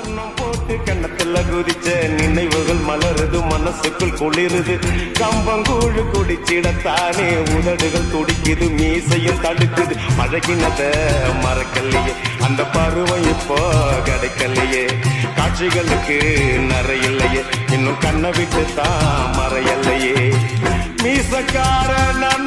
கண்ணம் போட்டு கண்ணத்துல குதிச்ச நினைவுகள் மலருது மனசுக்குள் குளிருது கம்பங்கூழு குடிச்சிடத்தானே உதடுகள் துடிக்குது மீசையும் தடுக்குது பழகினத மறக்கலையே அந்த பருவம் இப்போ கிடைக்கலையே காட்சிகளுக்கு நிறையில்லையே இன்னும் கண்ணை விட்டு தான் மறையலையே மீசக்கார